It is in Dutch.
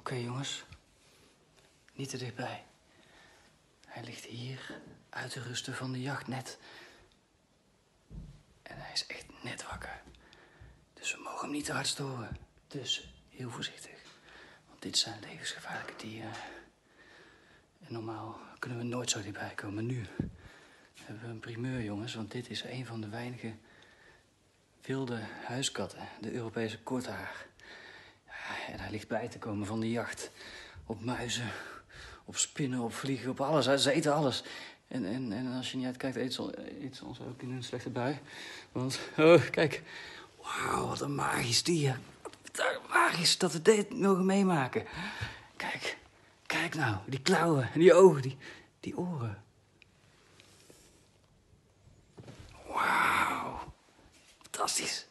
Oké, jongens. Niet te dichtbij. Hij ligt hier uit te rusten van de jacht net. En hij is echt net wakker. Dus we mogen hem niet te hard storen. Dus heel voorzichtig. Want dit zijn levensgevaarlijke dieren. En normaal kunnen we nooit zo dichtbij komen. Nu hebben we een primeur, jongens. Want dit is een van de weinige wilde huiskatten. De Europese korthaar. Ja, en hij ligt bij te komen van de jacht. Op muizen, op spinnen, op vliegen, op alles. Ze eten alles. En als je niet uitkijkt, eet ze ons ook in een slechte bui. Want, oh, kijk. Wauw, wat een magisch dier. Magisch dat we dit mogen meemaken. Kijk nou, die klauwen en die ogen, die oren. Wauw, fantastisch.